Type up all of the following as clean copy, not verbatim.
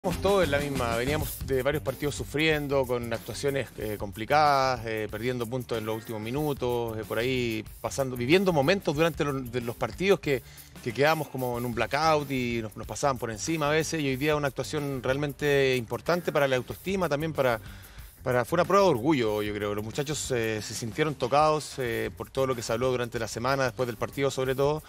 Estamos todos en la misma, veníamos de varios partidos sufriendo, con actuaciones complicadas, perdiendo puntos en los últimos minutos, por ahí viviendo momentos durante los partidos que quedábamos como en un blackout y nos pasaban por encima a veces, y hoy día una actuación realmente importante para la autoestima, también fue una prueba de orgullo, yo creo. Los muchachos se sintieron tocados por todo lo que se habló durante la semana, después del partido sobre todo.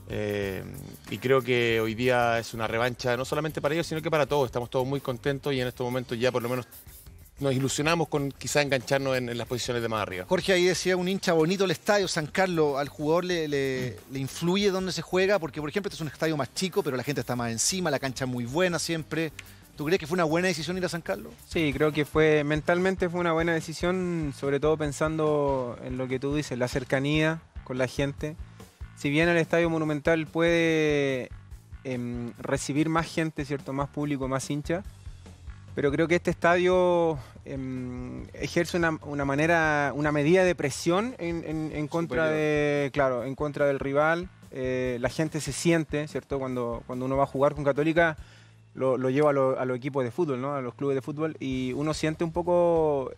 Y creo que hoy día es una revancha no solamente para ellos, sino que para todos. Estamos todos muy contentos y en estos momentos ya por lo menos nos ilusionamos con quizá engancharnos en las posiciones de más arriba. Jorge, ahí decía un hincha bonito el estadio, San Carlos, al jugador le influye dónde se juega, porque por ejemplo este es un estadio más chico, pero la gente está más encima, la cancha es muy buena siempre. ¿Tú crees que fue una buena decisión ir a San Carlos? Sí, creo que mentalmente fue una buena decisión, sobre todo pensando en lo que tú dices, la cercanía con la gente. Si bien el Estadio Monumental puede recibir más gente, ¿cierto? Más público, más hincha, pero creo que este estadio ejerce una medida de presión en contra en contra del rival. La gente se siente, ¿cierto? Cuando uno va a jugar con Católica, lo lleva a los equipos de fútbol, ¿no? A los clubes de fútbol, y uno siente un poco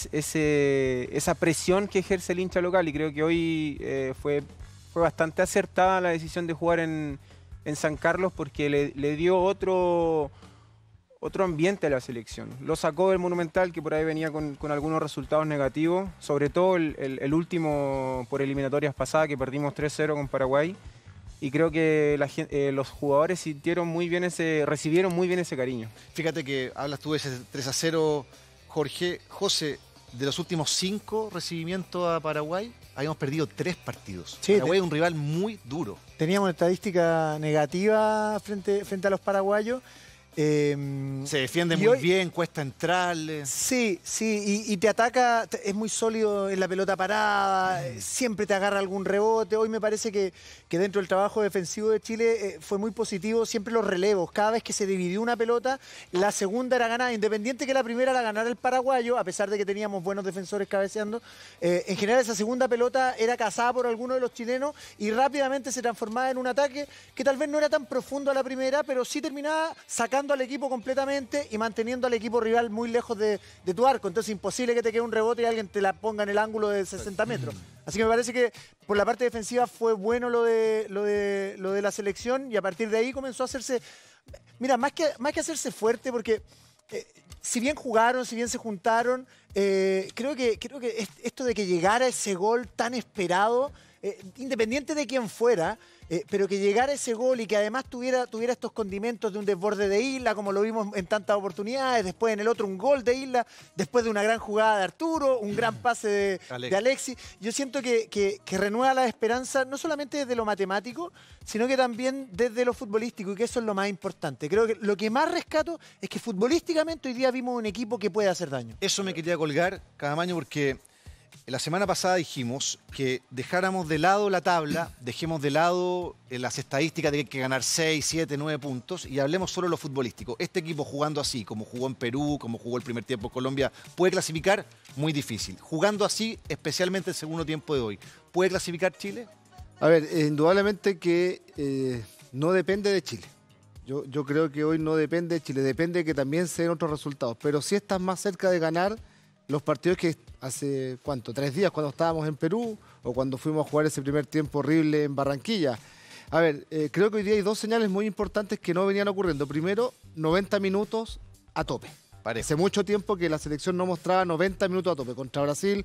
esa presión que ejerce el hincha local, y creo que hoy fue bastante acertada la decisión de jugar en San Carlos, porque le dio otro ambiente a la selección. Lo sacó del Monumental, que por ahí venía con algunos resultados negativos, sobre todo el último por eliminatorias pasadas, que perdimos 3-0 con Paraguay, y creo que los jugadores recibieron muy bien ese cariño. Fíjate que hablas tú de ese 3-0, José, de los últimos 5 recibimientos a Paraguay, habíamos perdido 3 partidos. Sí, Paraguay es un rival muy duro. Teníamos estadística negativa frente a los paraguayos. Se defiende muy bien, cuesta entrarle. Sí, y te ataca, es muy sólido en la pelota parada, siempre te agarra algún rebote. Hoy me parece que dentro del trabajo defensivo de Chile fue muy positivo, siempre los relevos. Cada vez que se dividió una pelota, la segunda era ganada, independiente que la primera la ganara el paraguayo, a pesar de que teníamos buenos defensores cabeceando. En general esa segunda pelota era cazada por alguno de los chilenos y rápidamente se transformaba en un ataque que tal vez no era tan profundo a la primera, pero sí terminaba sacando al equipo completamente y manteniendo al equipo rival muy lejos de tu arco. Entonces imposible que te quede un rebote y alguien te la ponga en el ángulo de 60 metros. Así que me parece que por la parte defensiva fue bueno lo de la selección, y a partir de ahí comenzó a hacerse, mira, más que hacerse fuerte, porque si bien jugaron, si bien se juntaron, creo que esto de que llegara ese gol tan esperado, independiente de quién fuera, pero que llegara ese gol y que además tuviera estos condimentos de un desborde de Isla, como lo vimos en tantas oportunidades, después en el otro un gol de Isla, después de una gran jugada de Arturo, un gran pase de Alexis. Yo siento que renueva la esperanza, no solamente desde lo matemático, sino que también desde lo futbolístico, y que eso es lo más importante. Creo que lo que más rescato es que futbolísticamente hoy día vimos un equipo que puede hacer daño. Eso me quería colgar, Cadamaño, porque la semana pasada dijimos que dejáramos de lado la tabla, dejemos de lado las estadísticas de que hay que ganar 6, 7, 9 puntos y hablemos solo de lo futbolístico. Este equipo jugando así, como jugó en Perú, como jugó el primer tiempo en Colombia, ¿puede clasificar? Muy difícil. Jugando así, especialmente el segundo tiempo de hoy, ¿puede clasificar Chile? A ver, indudablemente que no depende de Chile. Yo creo que hoy no depende de Chile, depende de que también se den otros resultados. Pero sí estás más cerca de ganar los partidos que hace, ¿cuánto? 3 días cuando estábamos en Perú o cuando fuimos a jugar ese primer tiempo horrible en Barranquilla. A ver, creo que hoy día hay 2 señales muy importantes que no venían ocurriendo. Primero, 90 minutos a tope. Hace mucho tiempo que la selección no mostraba 90 minutos a tope. Contra Brasil,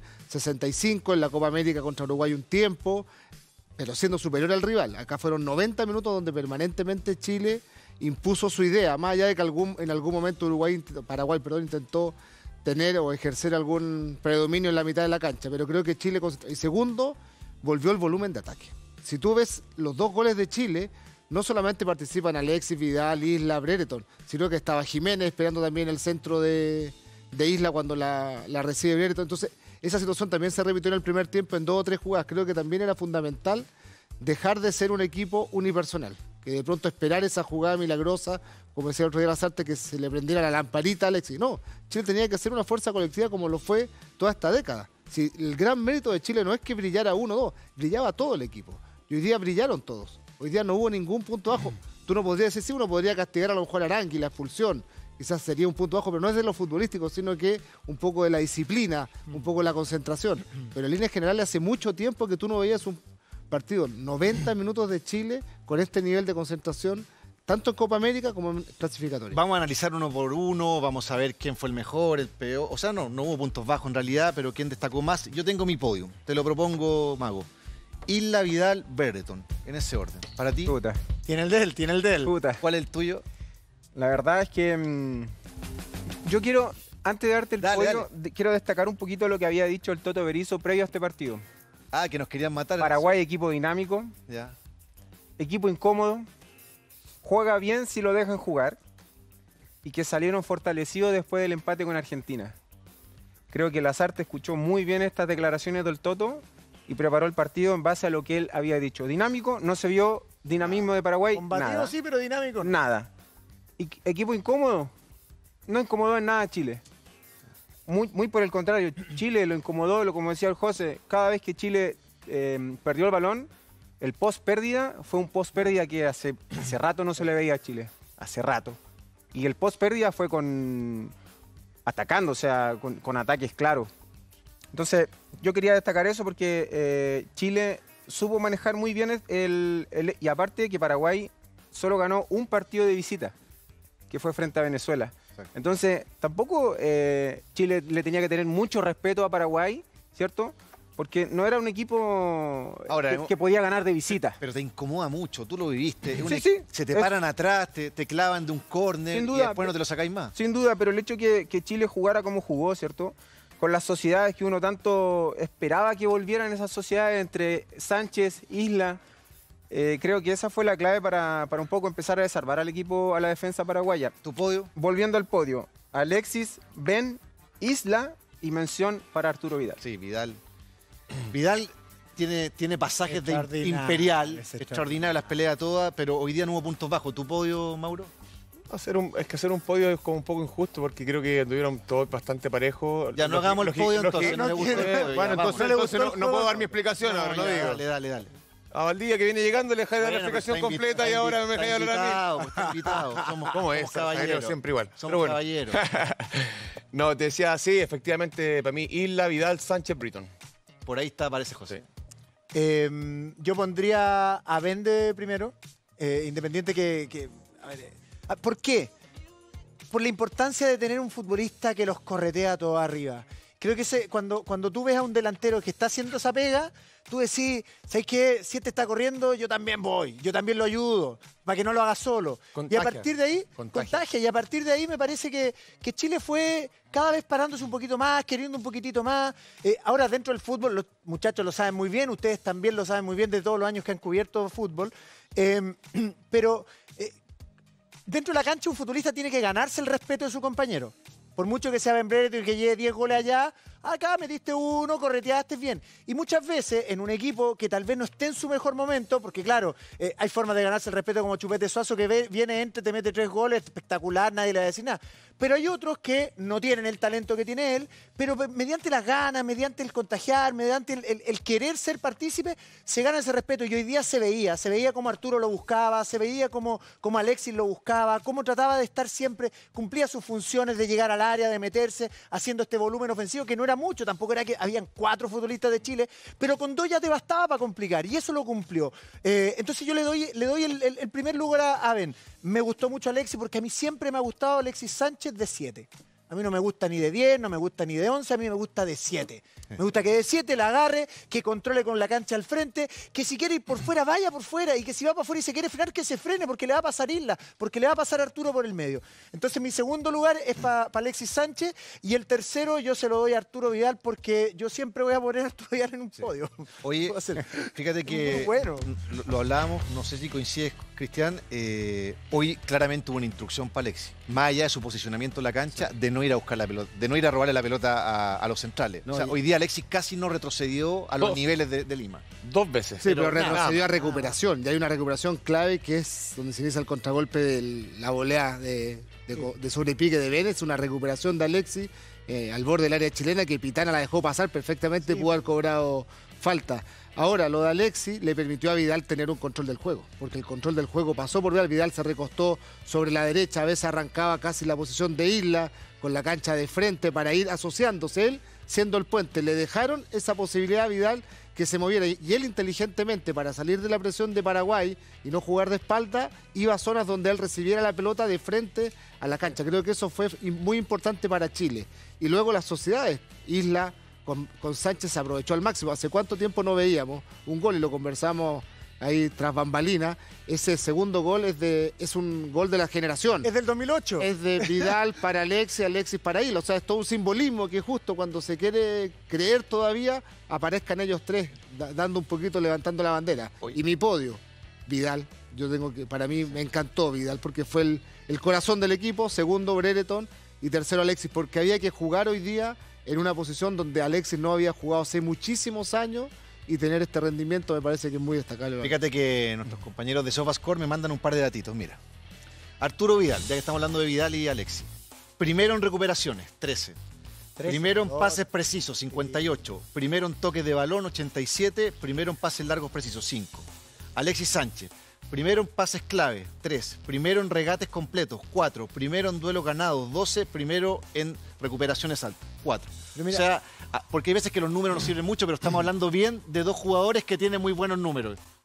65, en la Copa América contra Uruguay un tiempo, pero siendo superior al rival. Acá fueron 90 minutos donde permanentemente Chile impuso su idea, más allá de que en algún momento Paraguay intentó tener o ejercer algún predominio en la mitad de la cancha, pero creo que Chile, y segundo, volvió el volumen de ataque. Si tú ves los 2 goles de Chile, no solamente participan Alexis, Vidal, Isla, Brereton, sino que estaba Jiménez esperando también el centro de Isla cuando la recibe Brereton. Entonces, esa situación también se repitió en el primer tiempo en 2 o 3 jugadas. Creo que también era fundamental dejar de ser un equipo unipersonal, que de pronto esperar esa jugada milagrosa, como decía el otro día Lasarte, que se le prendiera la lamparita a Alexis. No, Chile tenía que ser una fuerza colectiva como lo fue toda esta década. Si el gran mérito de Chile no es que brillara uno o dos, brillaba todo el equipo. Y hoy día brillaron todos. Hoy día no hubo ningún punto bajo. Tú no podrías decir, sí, uno podría castigar a lo mejor a Arangui, la expulsión, quizás sería un punto bajo, pero no es de lo futbolístico, sino que un poco de la disciplina, un poco de la concentración. Pero en líneas generales hace mucho tiempo que tú no veías un partido 90 minutos de Chile con este nivel de concentración, tanto en Copa América como en clasificatoria. Vamos a analizar uno por uno, vamos a ver quién fue el mejor, el peor. O sea, no hubo puntos bajos en realidad, pero quién destacó más. Yo tengo mi podio, te lo propongo, Mago. Isla, Vidal, Brereton, en ese orden. Para ti, Puta, Tiene el de él. puta. ¿cuál es el tuyo? La verdad es que yo quiero, antes de darte el Dale, podio, quiero destacar un poquito lo que había dicho el Toto Berizzo previo a este partido. Ah, que nos querían matar. Paraguay, equipo dinámico, Ya. equipo incómodo, juega bien si lo dejan jugar y que salieron fortalecidos después del empate con Argentina. Creo que Lazarte escuchó muy bien estas declaraciones del Toto y preparó el partido en base a lo que él había dicho. Dinámico, no se vio dinamismo de Paraguay, Combativo nada. sí, pero dinámico. Nada. ¿Y equipo incómodo? No incomodó en nada a Chile. Muy por el contrario, Chile lo incomodó, como decía el José, cada vez que Chile perdió el balón, el post pérdida fue un post pérdida que hace rato no se le veía a Chile, hace rato. Y el post pérdida fue atacando, o sea, con ataques claros. Entonces, yo quería destacar eso porque Chile supo manejar muy bien y aparte que Paraguay solo ganó un partido de visita, que fue frente a Venezuela. Exacto. Entonces, tampoco Chile le tenía que tener mucho respeto a Paraguay, ¿cierto? Porque no era un equipo Ahora, que podía ganar de visita. Pero te incomoda mucho, tú lo viviste. Sí. Se te paran atrás, te clavan de un córner Sin y duda, después no te lo sacáis más. Sin duda, pero el hecho que Chile jugara como jugó, ¿cierto? Con las sociedades que uno tanto esperaba que volvieran esas sociedades entre Sánchez, Isla, creo que esa fue la clave para un poco empezar a desarmar al equipo, a la defensa paraguaya. ¿Tu podio? Volviendo al podio, Alexis, Ben, Isla y mención para Arturo Vidal. Sí, Vidal. Vidal tiene pasajes de Extraordinario, imperial, es extraordinario las peleas todas, pero hoy día no hubo puntos bajos. ¿Tu podio, Mauro? Es que hacer un podio es como un poco injusto porque creo que anduvieron todos bastante parejos. Ya no hagamos el podio entonces, no me gustó el podio, Bueno, ya, vamos. entonces no puedo dar mi explicación ahora, no digo. Dale. A Valdivia que viene llegando le dejáis dar la Bueno, explicación pero completa y ahora me dejáis hablar a mí. Está invitado. ¿Cómo es? Caballeros. Siempre igual. Somos Pero bueno. caballeros. No, te decía, sí, efectivamente, para mí, Isla, Vidal, Sánchez, Britton. Por ahí está, parece José. Yo pondría a Bende primero, independiente a ver, ¿por qué? Por la importancia de tener un futbolista que los corretea todo arriba. Creo que cuando tú ves a un delantero que está haciendo esa pega, tú decís, ¿sabes qué? Si este está corriendo, yo también voy, yo también lo ayudo, para que no lo haga solo. Contagia. Y a partir de ahí, contagia. Y a partir de ahí me parece que Chile fue cada vez parándose un poquito más, queriendo un poquitito más. Ahora dentro del fútbol, los muchachos lo saben muy bien, ustedes también lo saben muy bien de todos los años que han cubierto fútbol. Pero dentro de la cancha un futbolista tiene que ganarse el respeto de su compañero. Por mucho que sea Ben Brereton y que lleve 10 goles allá, acá metiste uno, correteaste bien. Y muchas veces en un equipo que tal vez no esté en su mejor momento, porque claro, hay formas de ganarse el respeto como Chupete Suazo que viene, entra, te mete 3 goles, espectacular, nadie le va a decir nada. Pero hay otros que no tienen el talento que tiene él, pero mediante las ganas, mediante el contagiar, mediante el querer ser partícipe, se gana ese respeto. Y hoy día se veía como Arturo lo buscaba, se veía como Alexis lo buscaba, cómo trataba de estar siempre, cumplía sus funciones de llegar al área, de meterse, haciendo este volumen ofensivo, que no era mucho, tampoco era que habían 4 futbolistas de Chile, pero con 2 ya te bastaba para complicar, y eso lo cumplió. Entonces yo le doy el primer lugar a Ben. Me gustó mucho Alexis, porque a mí siempre me ha gustado Alexis Sánchez de 7. A mí no me gusta ni de 10, no me gusta ni de 11, a mí me gusta de 7. Me gusta que de 7 la agarre, que controle con la cancha al frente, que si quiere ir por fuera, vaya por fuera, y que si va para afuera y se quiere frenar, que se frene, porque le va a pasar Isla, porque le va a pasar Arturo por el medio. Entonces mi segundo lugar es para Alexis Sánchez, y el tercero yo se lo doy a Arturo Vidal, porque yo siempre voy a poner a Arturo Vidal en un podio. Oye, fíjate que bueno. lo hablábamos, no sé si coincides, Cristian, hoy claramente hubo una instrucción para Alexis, más allá de su posicionamiento en la cancha, de no ir a buscar la pelota, de no ir a robarle la pelota a los centrales. No, o sea, hoy día Alexis casi no retrocedió a los niveles de Lima. 2 veces. Sí, pero retrocedió nada. a recuperación. Y hay una recuperación clave que es donde se inicia el contragolpe de la volea de sobrepique de Vélez, una recuperación de Alexis al borde del área chilena que Pitana la dejó pasar perfectamente, pudo haber cobrado falta. Ahora, lo de Alexis le permitió a Vidal tener un control del juego, porque el control del juego pasó por Vidal. Vidal se recostó sobre la derecha, a veces arrancaba casi la posición de Isla, con la cancha de frente para ir asociándose él, siendo el puente. Le dejaron esa posibilidad a Vidal que se moviera. Y él inteligentemente, para salir de la presión de Paraguay y no jugar de espalda, iba a zonas donde él recibiera la pelota de frente a la cancha. Creo que eso fue muy importante para Chile. Y luego las sociedades, Isla con Sánchez se aprovechó al máximo. ¿Hace cuánto tiempo no veíamos un gol? Y lo conversamos ahí tras bambalina. Ese segundo gol es un gol de la generación. Es del 2008. Es de Vidal para Alexis, Alexis para Isla. O sea, es todo un simbolismo que justo cuando se quiere creer todavía, aparezcan ellos tres, dando un poquito, levantando la bandera. Oye. Y mi podio, Vidal. Para mí me encantó Vidal porque fue el corazón del equipo. Segundo, Brereton. Y tercero, Alexis, porque había que jugar hoy día en una posición donde Alexis no había jugado hace muchísimos años, y tener este rendimiento me parece que es muy destacable. Fíjate que nuestros compañeros de SofaScore me mandan un par de datitos, mira. Arturo Vidal, ya que estamos hablando de Vidal y Alexis. Primero en recuperaciones, 13. Primero en pases precisos, 58. Primero en toques de balón, 87. Primero en pases largos precisos, 5. Alexis Sánchez. Primero en pases clave, 3. Primero en regates completos, 4. Primero en duelos ganados, 12. Primero en recuperaciones altas, 4. O sea, porque hay veces que los números no sirven mucho, pero estamos hablando bien de dos jugadores que tienen muy buenos números.